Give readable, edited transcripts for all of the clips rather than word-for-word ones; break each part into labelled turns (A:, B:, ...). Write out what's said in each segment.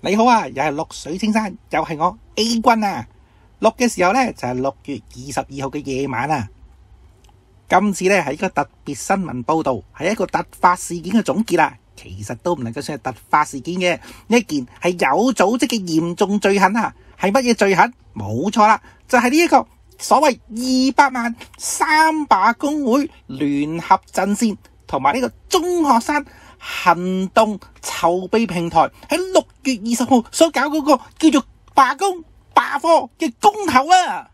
A: 你好啊，又係綠水青山，又係我 A 君啊。錄嘅時候呢，就係6月22號嘅夜晚啊。今次呢係一個特別新聞報道，係一個突發事件嘅總結啦。其實都唔能夠算係突發事件嘅，一件係有組織嘅嚴重罪行啊。係乜嘢罪行？冇錯啦，就係呢一個所謂200萬3罷工會聯合陣線同埋呢個中學生行動籌備平台喺6月20號所搞嗰個叫做罷工罷課嘅公投啊。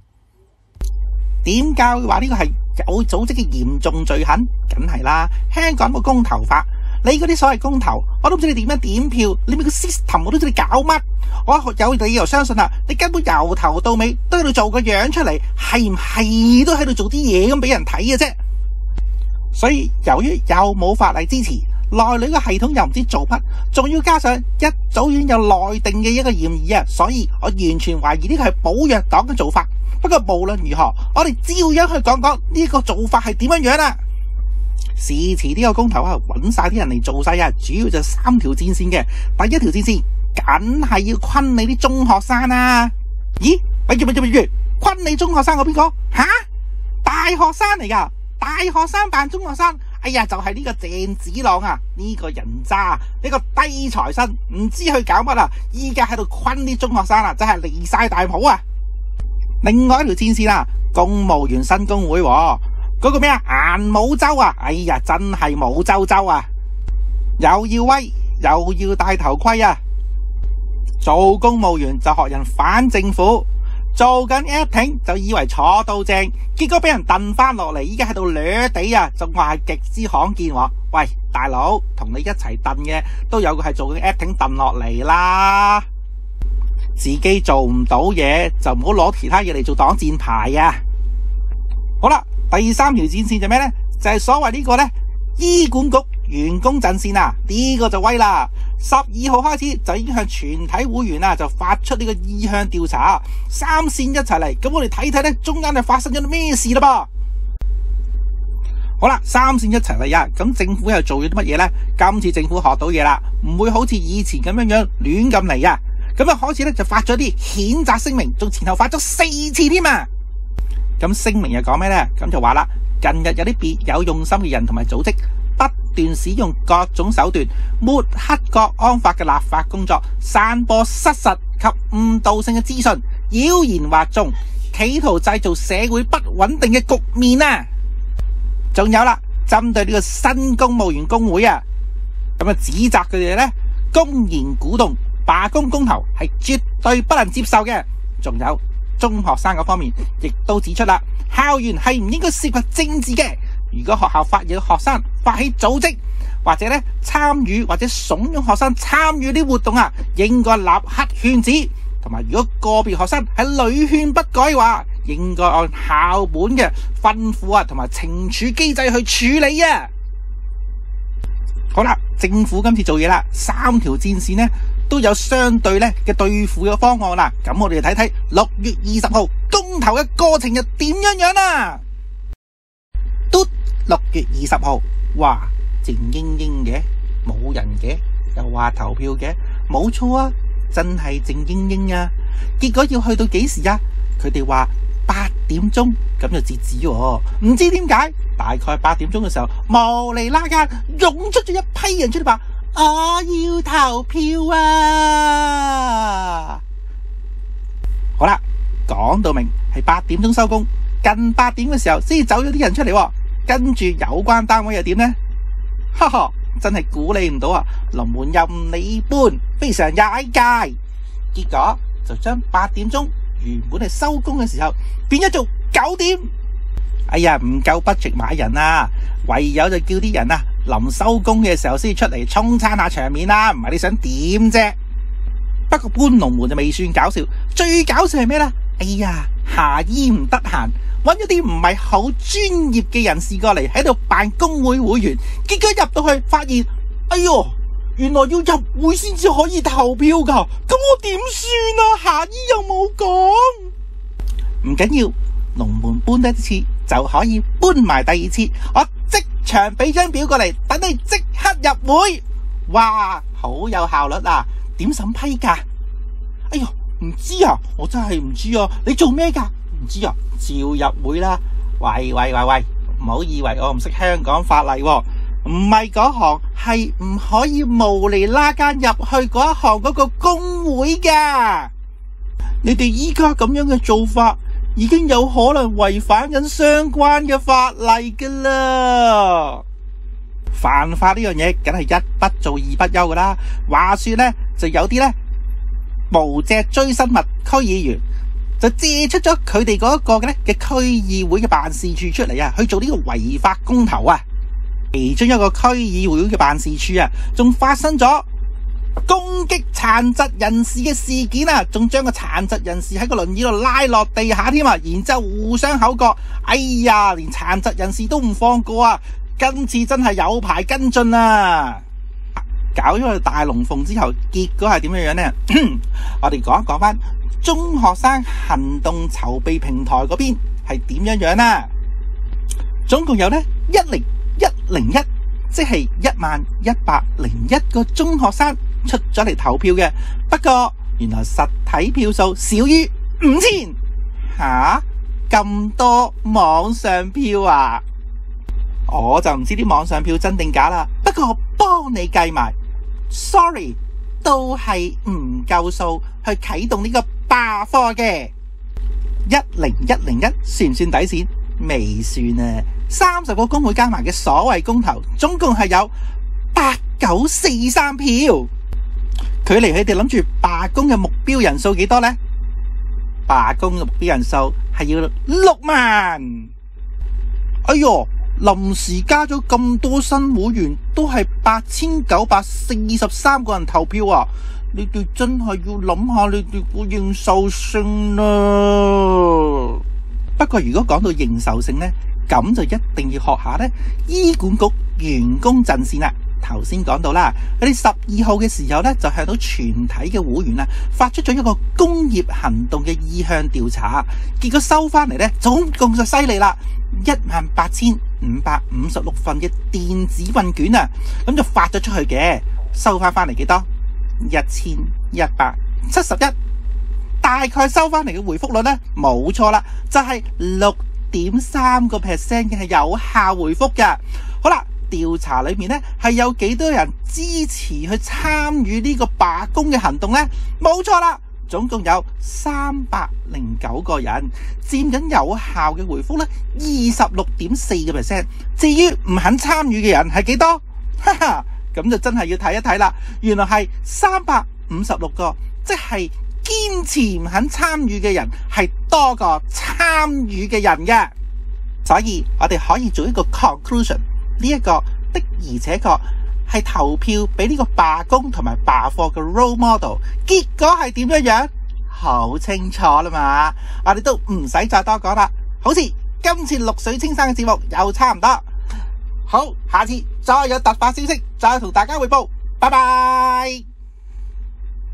A: 點解會話呢個係有組織嘅嚴重罪行？梗係啦，香港個公投法，你嗰啲所謂公投，我都唔知你點樣點票，你咪個 system 我都知你搞乜。我有理由相信啦，你根本由頭到尾都喺度做個樣出嚟，係唔係都喺度做啲嘢咁俾人睇嘅啫。所以由於又冇法例支持，內裏個系統又唔知做乜，仲要加上一早已經有內定嘅一個嫌疑啊，所以我完全懷疑呢個係保約黨嘅做法。不過無論如何，我哋照樣去講講呢個做法係點樣啦。事前呢個公投啊，揾晒啲人嚟做晒啊，主要就3條戰線嘅。第一條戰線梗係要昆你啲中學生啊。咦？咪住，昆你中學生嗰邊個？吓？大學生嚟噶，大學生扮中學生。哎呀，就係呢個鄭子朗啊，呢個人渣，呢個低材生，唔知佢搞乜啊！依家喺度昆啲中學生啊，真係離晒大譜啊！另外一條戰線啊，公務員新工會嗰個咩啊，顏武周啊，哎呀，真係武周啊，又要威又要戴頭盔啊！做公務員就學人反政府，做緊 acting 就以為坐到正，結果俾人掟翻落嚟，依家喺度掠地啊，仲話係極之罕見喎。喂，大佬，同你一齊掟嘅都有個係做緊 acting 掟落嚟啦，自己做唔到嘢就唔好攞其他嘢嚟做擋箭牌啊！好啦，第3條戰線就咩呢？就係所謂呢個呢，醫管局員工陣線啊，呢個就威啦！12號開始就已經向全體會員啊就發出呢個意向調查，3線一齊嚟，咁我哋睇睇呢中間就發生咗啲咩事啦噃。好啦，3線一齊嚟啊！咁政府又做咗啲乜嘢呢？今次政府學到嘢啦，唔會好似以前咁樣亂咁嚟啊！咁啊開始咧就發咗啲譴責聲明，仲前後發咗4次添啊！咁聲明又講咩呢？咁就話啦，近日有啲別有用心嘅人同埋組織不斷使用各種手段抹黑國安法嘅立法工作，散播失實及誤導性嘅資訊，妖言惑眾，企圖製造社會不穩定嘅局面啊！仲有啦，針對呢個新公務員工會啊，咁啊指責佢哋呢公然鼓動罷工公投係絕對不能接受嘅。仲有中學生嗰方面亦都指出啦，校園係唔應該涉及政治嘅。如果學校發現學生發起組織或者咧參與或者慫恿學生參與啲活動啊，應該立刻勸止。同埋如果個別學生係屢勸不改嘅話，應該按校本嘅吩咐啊同埋懲處機制去處理啊。好啦，政府今次做嘢啦，3條戰線呢都有相對咧嘅對付嘅方案啦。咁我哋睇睇6月20號公投嘅過程又點樣啦。都6月20號，哇，靜英英嘅，冇人嘅，又話投票嘅，冇錯啊，真係靜英英啊。結果要去到幾時啊？佢哋話8點鐘咁就截止喎，唔知點解，大概8點鐘嘅時候，無厘啦間湧出咗一批人出嚟話，我要投票啊！好啦，講到明係8點鐘收工，近8點嘅時候先走咗啲人出嚟，跟住有關單位又點呢？哈哈，真係估你唔到啊！龍門任你搬，非常踩界，結果就將8點鐘原本係收工嘅時候變咗做9點。哎呀，唔夠budget買人啊，唯有就叫啲人啊臨收工嘅時候先出嚟沖餐下場面啦，唔係你想點啫？不過搬龍門就未算搞笑，最搞笑係咩呢？哎呀，夏姨唔得閒，揾咗啲唔係好專業嘅人士過嚟喺度扮工會會員，結果入到去發現，哎喲，原來要入會先至可以投票噶，咁我點算啊？夏姨又冇講，唔緊要，龍門搬得一次就可以搬埋第2次，我即場俾張表過嚟，等你即刻入會。哇，好有效率啊！ 點審批㗎？哎喲，唔知啊，我真係唔知啊。你做咩㗎？唔知啊，照入會啦。喂，唔好以為我唔識香港法例喎，唔係嗰行，係唔可以無厘啦間入去嗰一行嗰個工會㗎。你哋依家咁樣嘅做法，已經有可能違反緊相關嘅法例㗎啦。犯法呢樣嘢，梗係一不做二不休㗎啦。話說呢，就有啲呢無脊椎生物區議員，就借出咗佢哋嗰一個嘅區議會嘅辦事處出嚟啊，去做呢個違法公投啊。其中一個區議會嘅辦事處啊，仲發生咗攻擊殘疾人士嘅事件啊，仲將個殘疾人士喺個輪椅度拉落地下添啊，然之後互相口角。哎呀，連殘疾人士都唔放過啊！今次真係有排跟進啊！搞咗個大龍鳳之後，結果係點樣呢？我哋講一講翻中學生行動籌備平台嗰邊係點樣啦。總共有呢10101，即係11101個中學生出咗嚟投票嘅。不過原來實體票數少於5000。吓，咁多網上票啊！我就唔知啲網上票真定假啦，不過我幫你計埋 ，sorry， 都係唔夠數去啟動呢個罷課嘅。10101算唔算底線？未算啊！30個工會加埋嘅所謂公投，總共係有8943票，距離佢哋諗住罷工嘅目標人數幾多呢？罷工嘅目標人數係要6萬。哎喲！臨時加咗咁多新會員，都係8943個人投票啊！你哋真係要諗下你哋個認受性啦。不過如果講到認受性呢，咁就一定要學下呢醫管局員工陣線啦。頭先講到啦，佢哋12號嘅時候呢，就向到全體嘅會員發出咗一個工業行動嘅意向調查，結果收翻嚟呢，總共就犀利啦，18556份嘅電子問卷啊，咁就發咗出去嘅，收翻嚟幾多？1171，大概收翻嚟嘅回覆率呢，冇錯啦，就係6.3% 嘅係有效回覆嘅。好啦。調查裏面呢，係有幾多人支持去參與呢個罷工嘅行動呢？冇錯啦，總共有309個人，佔緊有效嘅回覆呢 26.4%。至於唔肯參與嘅人係幾多？哈哈，咁就真係要睇一睇啦。原來係356個，即係堅持唔肯參與嘅人係多過參與嘅人嘅。所以我哋可以做一個 conclusion。呢一個的而且確係投票俾呢個罷工同埋罷課嘅 role model， 結果係點樣？好清楚啦嘛，我哋都唔使再多講啦。好似今次綠水青山嘅節目又差唔多，好，下次再有突發消息再同大家匯報，拜拜。